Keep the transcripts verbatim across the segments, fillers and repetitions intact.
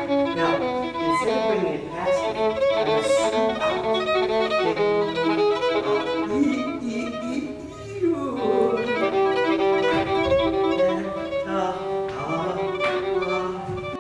Now, instead of bringing it past me, I'm going to scoop out. Eee, eee, eee, eee. And, uh, uh, uh.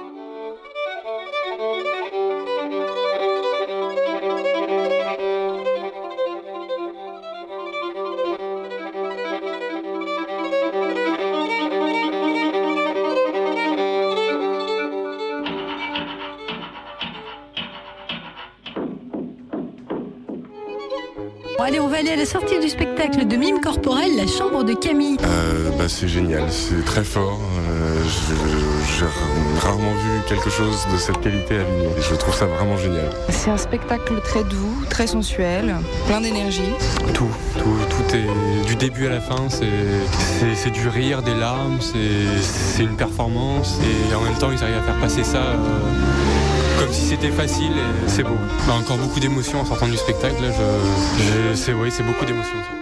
Bon, allez, on va aller à la sortie du spectacle de mime corporel, La Chambre de Camille. Euh, bah, c'est génial, c'est très fort. Euh, je- j'ai rarement vu quelque chose de cette qualité à Avignon. Et je trouve ça vraiment génial. C'est un spectacle très doux, très sensuel, plein d'énergie. Tout, tout, tout est du début à la fin, c'est, c'est, c'est du rire, des larmes, c'est, c'est une performance et en même temps ils arrivent à faire passer ça euh, comme si c'était facile et c'est beau. Bah, encore beaucoup d'émotions en sortant du spectacle, là, je, je- c'est, oui, c'est beaucoup d'émotions.